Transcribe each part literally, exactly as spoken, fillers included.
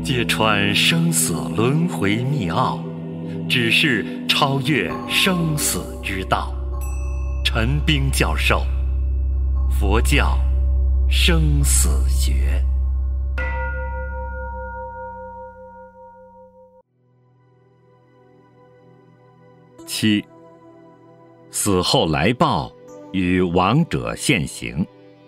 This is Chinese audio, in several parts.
揭穿生死轮回密奥，只是超越生死之道。陈彬教授，佛教生死学。七，死后来报与亡者现形。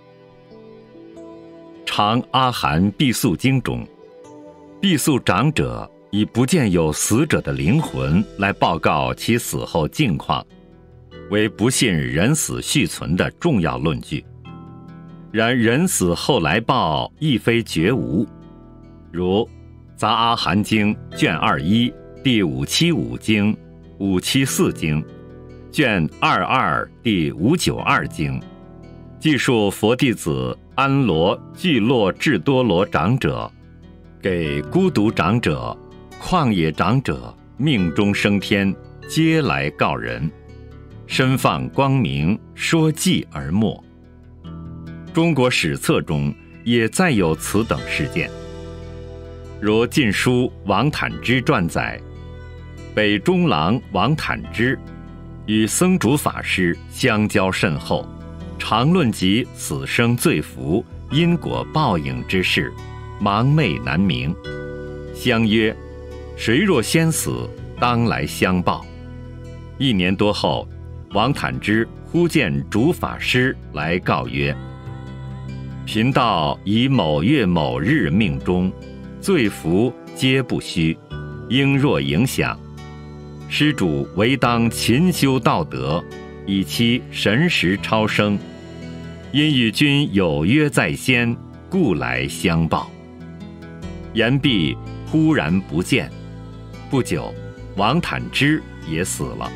常阿含必宿经中，必宿长者以不见有死者的灵魂来报告其死后境况，为不信人死续存的重要论据。然人死后来报亦非绝无，如《杂阿含经》卷二一第五七五经、五七四经，卷二二第五九二经，记述佛弟子安罗聚落智多罗长者给孤独长者、旷野长者命中升天，皆来告人，身放光明，说记而没。中国史册中也再有此等事件，如《晋书·王坦之传》载，北中郎王坦之与僧主法师相交甚厚，常论及死生罪福、因果报应之事，盲昧难明。相约，谁若先死，当来相报。一年多后，王坦之忽见主法师来告曰：贫道以某月某日命终，罪福皆不虚，应若影响。施主唯当勤修道德，以期神识超生。因与君有约在先，故来相报。言毕，忽然不见。不久，王坦之也死了。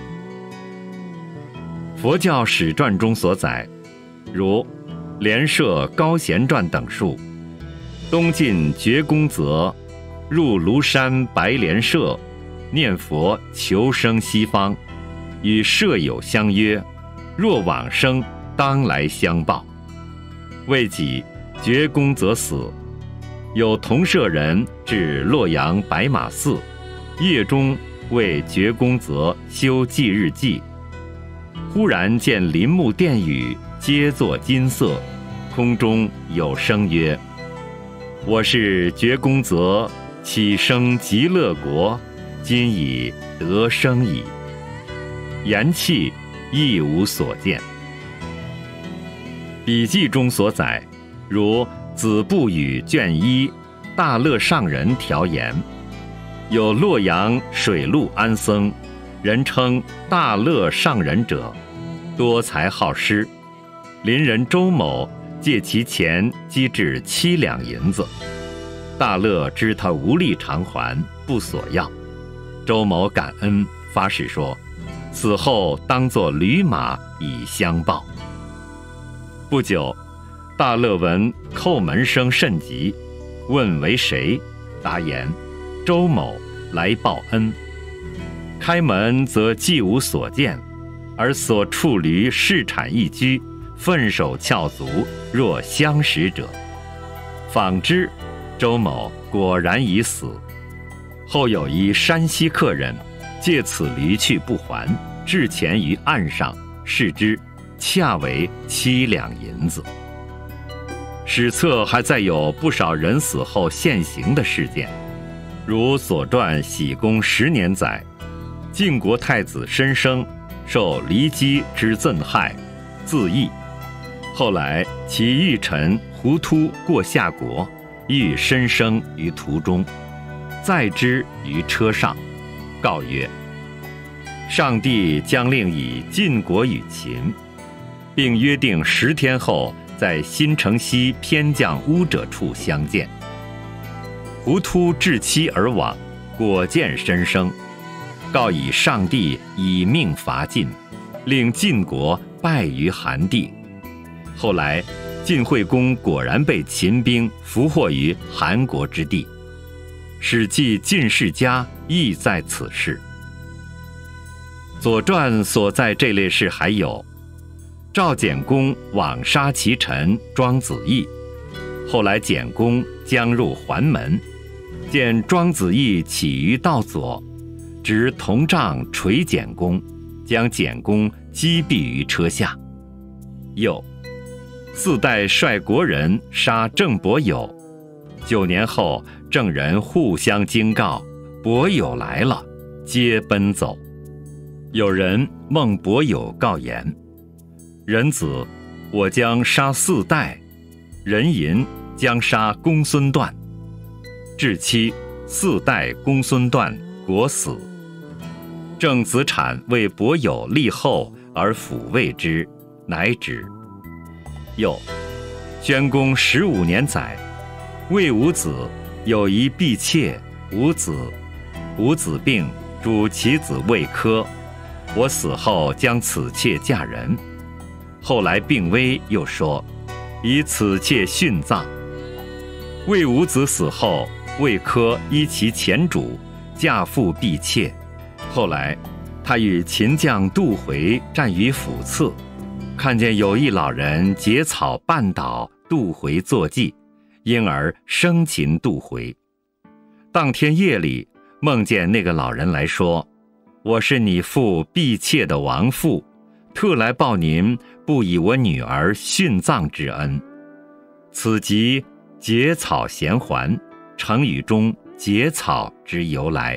佛教史传中所载，如莲社高贤传等述，东晋觉公则入庐山白莲社，念佛求生西方，与舍友相约，若往生，当来相报。未几，觉公则死。有同舍人至洛阳白马寺，夜中为觉公则修祭日记，忽然见林木殿宇皆作金色，空中有声曰：我是觉公则，起生极乐国，今已得生矣。言讫，亦无所见。笔记中所载，如子不语卷一大乐上人条言，有洛阳水陆安僧，人称大乐上人者，多才好施。邻人周某借其钱积至七两银子，大乐知他无力偿还，不索要。周某感恩，发誓说死后当作驴马以相报。不久，大乐闻叩门声甚急，问为谁，答言周某来报恩。开门则既无所见，而所处驴市产一居，奋手翘足，若相识者。访之，周某果然已死。后有一山西客人借此驴去不还，置钱于岸上，视之，恰为七两银子。史册还载有不少人死后现形的事件，如《左传·喜公十年》载，晋国太子申生受骊姬之赠害，自缢。后来其御臣胡突过夏国，遇申生于途中，载之于车上，告曰：上帝将令以晋国与秦，并约定十天后在新城西偏将屋者处相见。胡突至期而往，果见申生，告以上帝以命伐晋，令晋国败于韩地。后来晋惠公果然被秦兵俘获于韩国之地。史记晋世家亦在此事。左传所在这类事还有赵简公枉杀其臣庄子义，后来简公将入桓门， 见庄子义起于道左，执铜杖捶简公，将简公击毙于车下。又四代率国人杀郑伯友，九年后郑人互相惊告，伯友来了，皆奔走。有人梦伯友告言：人子，我将杀四代；人吟，将杀公孙段。至期，四代公孙段国死。郑子产为伯友立后而抚慰之，乃止。又宣公十五年载，魏武子有一婢妾，无子。无子病，主其子魏科。我死后将此妾嫁人。后来病危，又说以此妾殉葬。魏武子死后，魏科依其前主，嫁父婢妾。后来他与秦将杜回战于涪次，看见有一老人结草绊倒杜回坐骑，因而生擒杜回。当天夜里，梦见那个老人来说：我是你父婢妾的亡父，特来报您不以我女儿殉葬之恩。此即结草衔环，成语中结草之由来。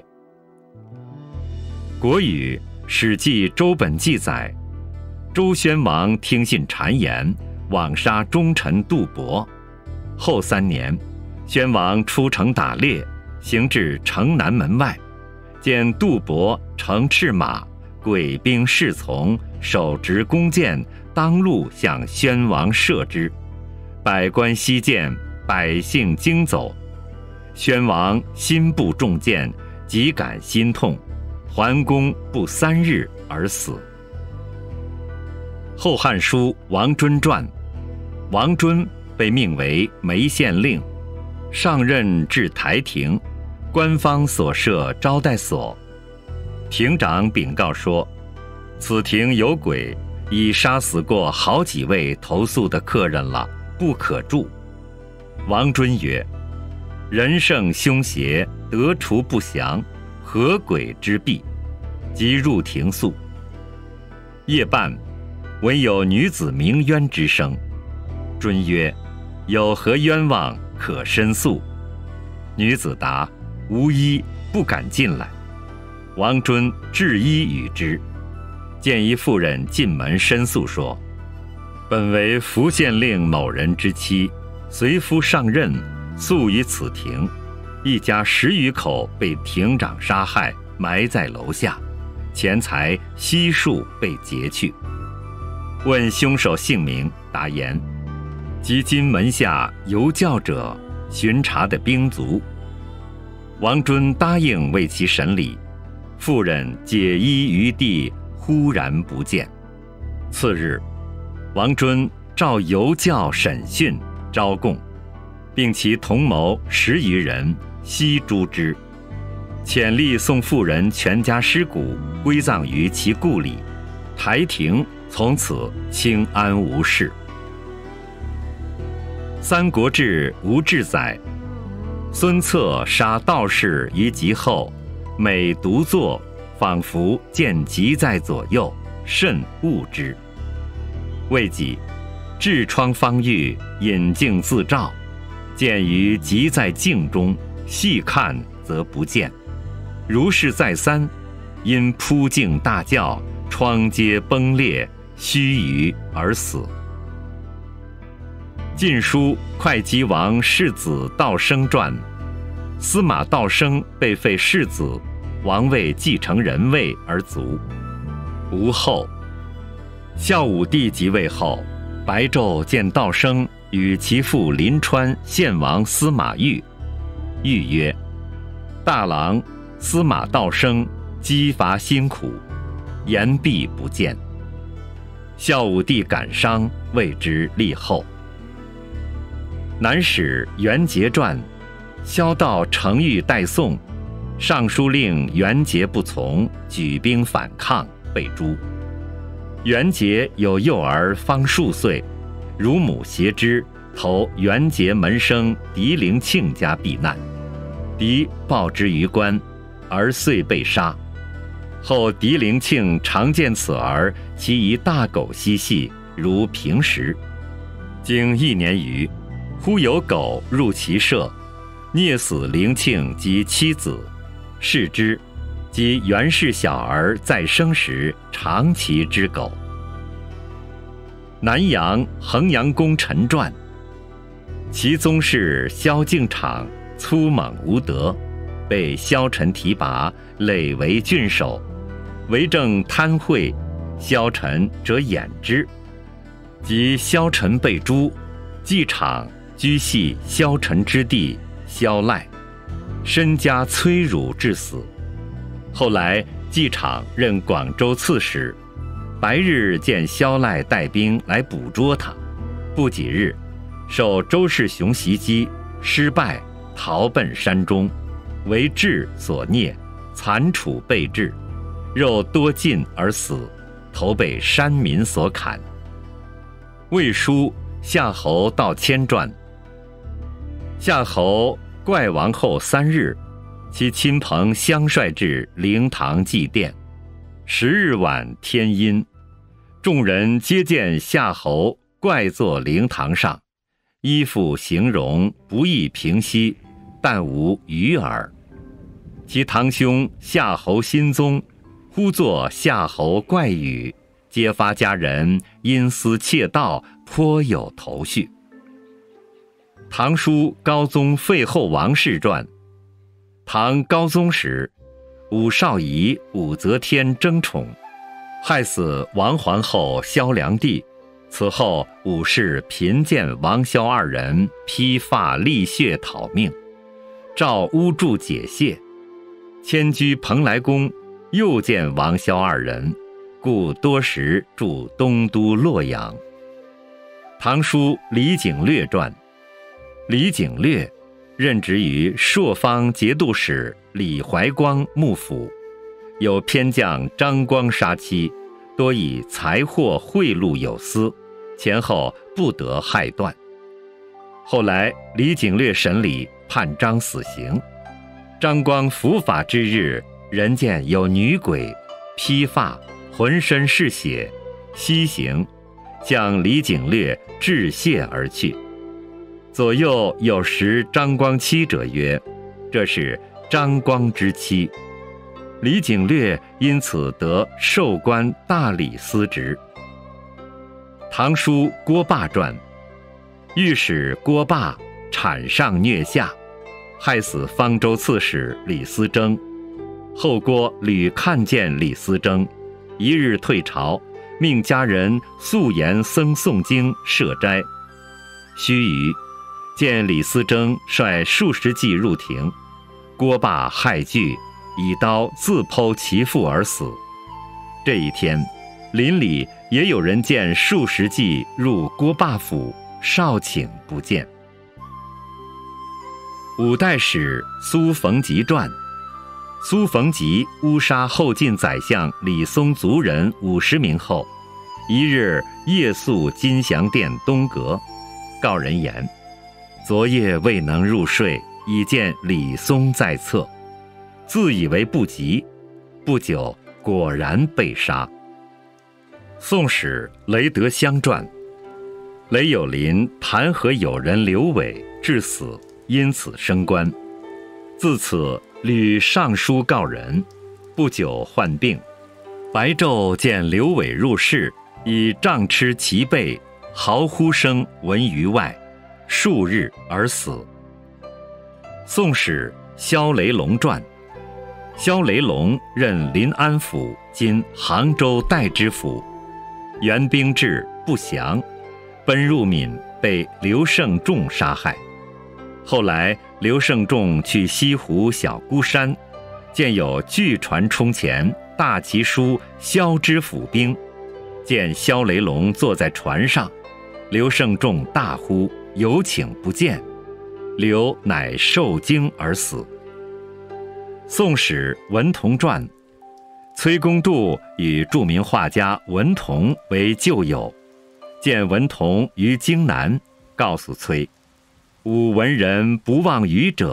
国语史记周本纪载，周宣王听信谗言，枉杀忠臣杜伯。后三年，宣王出城打猎，行至城南门外，见杜伯乘赤马，鬼兵侍从，手执弓箭，当路向宣王射之。百官悉见，百姓惊走。宣王心部中箭，即感心痛，桓公不三日而死。《后汉书·王敦传》，王敦被命为梅县令，上任至台亭，官方所设招待所。亭长禀告说，此亭有鬼，已杀死过好几位投宿的客人了，不可住。王敦曰：人胜凶邪，得除不祥，何鬼之弊？即入庭宿。夜半，闻有女子鸣冤之声。敦曰：有何冤枉，可申诉？女子答：无一，不敢进来。王敦致衣与之，见一妇人进门申诉说：本为福县令某人之妻，随夫上任，宿于此亭，一家十余口被亭长杀害，埋在楼下，钱财悉数被劫去。问凶手姓名，答言：即今门下游教者，巡查的兵卒。王敦答应为其审理，妇人解衣于地，忽然不见。次日，王敦召游教审讯，招供，并其同谋十余人，悉诛之。遣吏送妇人全家尸骨归葬于其故里，台亭从此清安无事。《三国志·吴志》载，孙策杀道士于集后，每独坐，仿佛见疾在左右，甚恶之。未几，痔疮方愈，引镜自照，见于疾在镜中，细看则不见。如是再三，因扑镜大叫，疮皆崩裂，须臾而死。《晋书·会稽王世子道生传》，司马道生被废世子，王位继承人位而卒，无后。孝武帝即位后，白昼见道生与其父临川献王司马昱，昱曰：大郎司马道生积伐辛苦，言必不见。孝武帝感伤，为之立后。南史袁节传，萧道承谕代宋，尚书令袁节不从，举兵反抗，被诛。袁节有幼儿方数岁，乳母挟之，投袁节门生狄灵庆家避难。 敌报之于官，而遂被杀。后狄灵庆常见此儿，其一大狗嬉戏，如平时。经一年余，忽有狗入其舍，啮死灵庆及妻子。视之，即袁氏小儿在生时长其之狗。南阳衡阳公陈传，其宗室萧敬场粗猛无德，被萧臣提拔，累为郡守。为政贪贿，萧臣则掩之。及萧臣被诛，季场居系萧臣之弟萧赖，身家摧辱致死。后来季场任广州刺史，白日见萧赖带兵来捕捉他，不几日，受周世雄袭击，失败，逃奔山中，为雉所啮，残处被雉，肉多尽而死，头被山民所砍。魏书夏侯道迁传，夏侯怪亡后三日，其亲朋相率至灵堂祭奠。十日晚天阴，众人皆见夏侯怪坐灵堂上，衣服形容不易平息，但无余耳。其堂兄夏侯新宗忽作夏侯怪语，揭发家人因私窃盗，颇有头绪。唐书高宗废后王氏传，唐高宗时，武少仪、武则天争宠，害死王皇后萧良娣。此后武氏频见王萧二人，披发沥血讨命，诏巫祝解谢。迁居蓬莱宫，又见王萧二人，故多时驻东都洛阳。唐书李景略传，李景略任职于朔方节度使李怀光幕府，有偏将张光杀妻，多以财货贿赂有司，前后不得害断。后来李景略审理，判张死刑。张光伏法之日，人见有女鬼，披发，浑身是血，西行，向李景略致谢而去。左右有识张光妻者曰：“这是张光之妻。”李景略因此得授官大理司职。唐书郭霸传，御史郭霸产上虐下，害死方州刺史李思征。后郭屡看见李思征，一日退朝，命家人素言僧诵经设斋。须臾，见李思征率数十骑入庭，郭霸害惧，以刀自剖其腹而死。这一天，邻里也有人见数十骑入郭霸府，少顷不见。五代史苏逢吉传，苏逢吉诬杀后晋宰相李松族人五十名后，一日夜宿金祥殿东阁，告人言：昨夜未能入睡，已见李松在侧，自以为不及，不久果然被杀。宋史雷德香传，雷有林弹劾友人刘伟，致死，因此升官。自此屡上书告人，不久患病。白昼见刘伟入室，以杖笞其背，嚎呼声闻于外，数日而死。宋史萧雷龙传，萧雷龙任临安府（今杭州代知府），援兵至不降，奔入闽，被刘胜仲杀害。后来刘胜仲去西湖小孤山，见有巨船冲前，大旗书萧知府兵，见萧雷龙坐在船上，刘胜仲大呼，有请不见，刘乃受惊而死。宋史文同传，崔公度与著名画家文同为旧友，见文同于京南，告诉崔：吾文人不忘语者，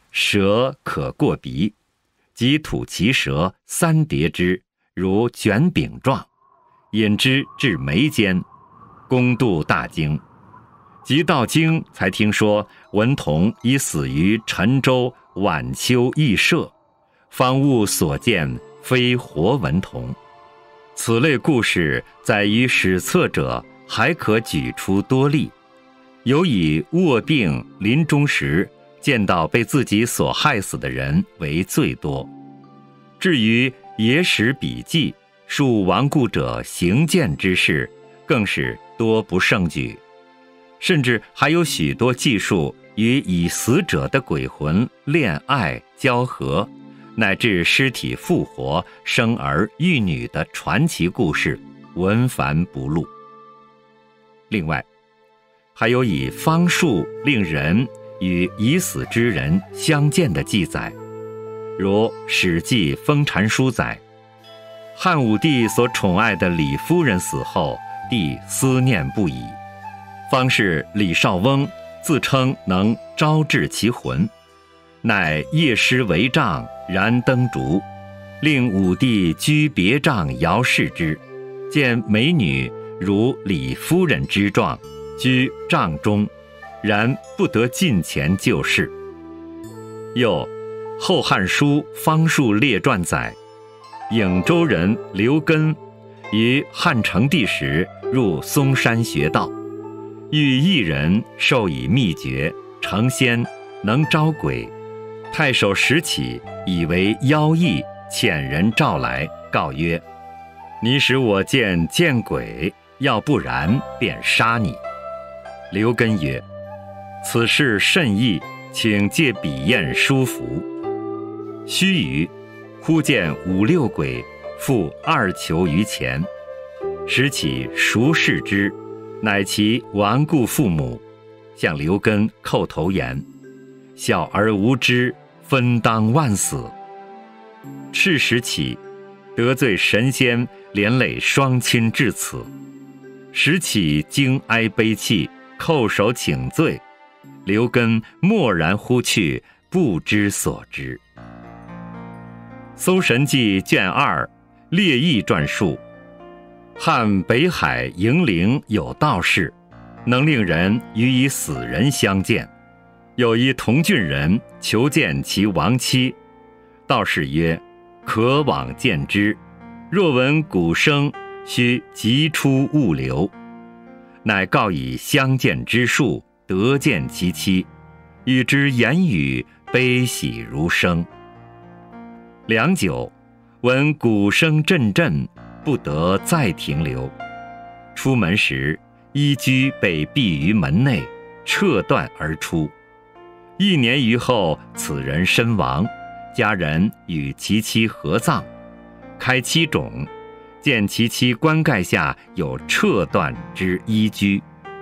舌可过鼻，即吐其舌三叠之，如卷饼状，引之至眉间，攻度大惊。及到京，才听说文同已死于陈州晚秋缢射，方悟所见非活文同。此类故事载于史册者，还可举出多例，有以卧病临终时见到被自己所害死的人为最多。至于野史笔记述亡故者行见之事，更是多不胜举，甚至还有许多记述与已死者的鬼魂恋爱交合，乃至尸体复活、生儿育女的传奇故事，文繁不露。另外，还有以方术令人与已死之人相见的记载，如《史记·封禅书》载，汉武帝所宠爱的李夫人死后，帝思念不已，方士李少翁自称能招致其魂，乃夜施帷帐，燃灯烛，令武帝居别帐遥视之，见美女如李夫人之状，居帐中，然不得近前就视。又《后汉书·方术列传》载，颍州人刘根于汉成帝时入嵩山学道，遇一人授以秘诀，成仙，能招鬼。太守石启以为妖异，遣人召来，告曰：你使我见见鬼，要不然便杀你。刘根曰：此事甚异，请借笔砚书符。须臾，忽见五六鬼负二裘于前，石启熟视之，乃其亡故父母，向刘根叩头言：小儿无知，分当万死。赤石启得罪神仙，连累双亲至此。石启惊哀悲泣，叩首请罪，刘根默然忽去，不知所知。《搜神记》卷二列异传述，汉北海营陵有道士，能令人与以死人相见。有一同郡人求见其亡妻，道士曰：可往见之，若闻鼓声，须急出物流。乃告以相见之术，得见其妻，与之言语，悲喜如声。良久，闻鼓声阵阵，不得再停留。出门时，衣居被闭于门内，撤断而出。一年余后，此人身亡，家人与其妻合葬，开妻冢，见其妻棺盖下有撤断之衣居。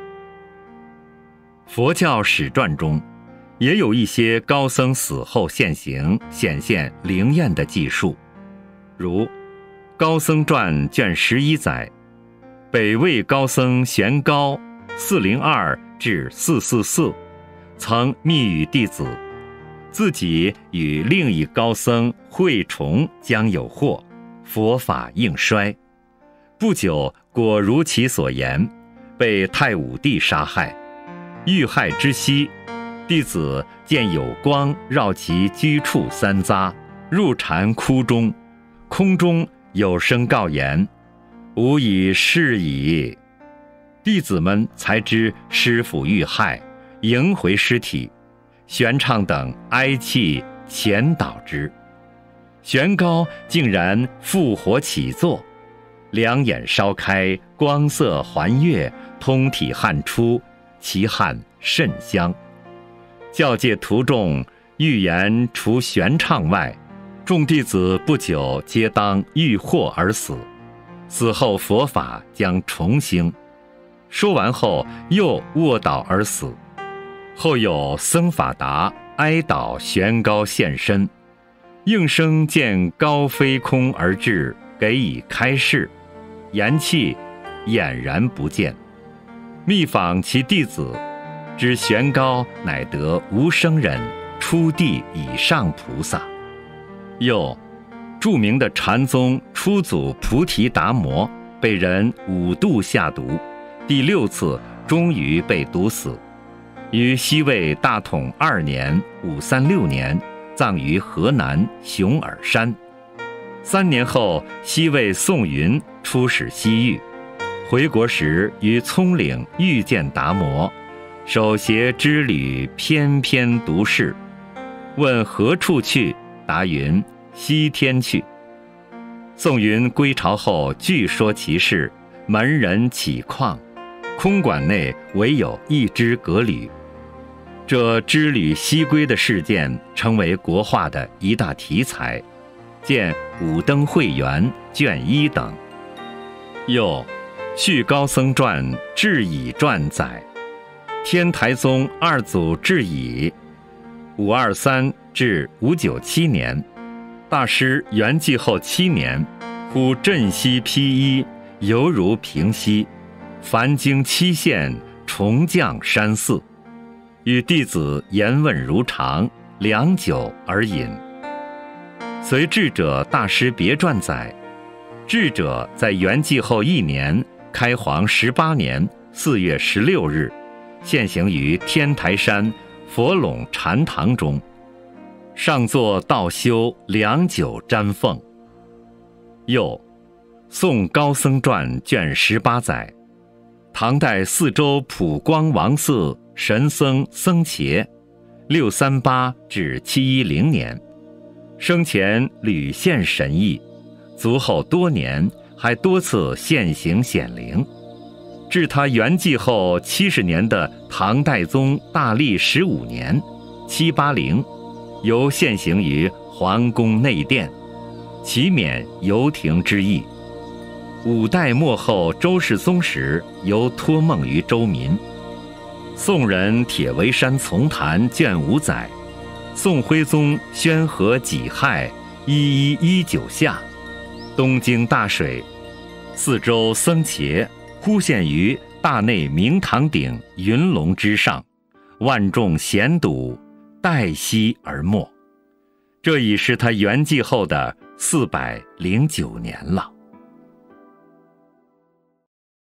佛教史传中也有一些高僧死后现形，显现灵验的记述，如《高僧传》卷十一载，北魏高僧玄高四零二至四四四曾密语弟子，自己与另一高僧慧崇将有祸，佛法应衰。不久，果如其所言，被太武帝杀害。遇害之夕，弟子见有光绕其居处三匝，入禅窟中，空中有声告言：吾已逝矣。弟子们才知师父遇害，迎回尸体，玄畅等哀泣前导之。玄高竟然复活起坐，两眼烧开，光色还月，通体汗出，其汗甚香。教戒徒众欲言除玄畅外，众弟子不久皆当遇祸而死，死后佛法将重兴。说完后，又卧倒而死。后有僧法达哀悼玄高现身，应声见高飞空而至，给以开示，言气俨然不见。密访其弟子，知玄高乃得无生人， 初地以上菩萨。又，著名的禅宗初祖菩提达摩被人五度下毒，第六次终于被毒死，于西魏大统二年五三六年葬于河南熊耳山。三年后，西魏宋云出使西域，回国时于葱岭遇见达摩，手携织履，翩翩独视。问何处去？答云：西天去。宋云归朝后，据说其事，门人起旷，空馆内唯有一只革履。这织履西归的事件，成为国画的一大题材，见《武登会元》卷一等。又，《续高僧传》智已传载，天台宗二祖智已，五二三至五九七年，大师圆寂后七年，忽振西披衣，犹如平息，凡经七县，重降山寺，与弟子言问如常，良久而饮。随智者大师别传载，智者在圆寂后一年，开皇十八年四月十六日，现行于天台山佛垄禅堂中，上座道修，良久瞻奉。又，《宋高僧传》卷十八载，唐代四周普光王寺神僧僧伽，六三八至七一零年，生前屡现神异，卒后多年还多次现形显灵。至他圆寂后七十年的唐代宗大历十五年七八零，由现形于皇宫内殿，祈免游亭之意。五代末后周世宗时，犹托梦于周民。宋人铁围山丛谈卷五载，宋徽宗宣和己亥一一一九夏，东京大水，四周僧伽忽现于大内明堂顶云龙之上，万众咸睹，待息而没。这已是他圆寂后的四百零九年了。